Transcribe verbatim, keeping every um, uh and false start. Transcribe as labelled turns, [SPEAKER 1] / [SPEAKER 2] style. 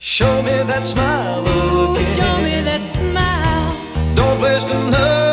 [SPEAKER 1] Show me that smile again.
[SPEAKER 2] Ooh, show me that smile.
[SPEAKER 1] Don't waste another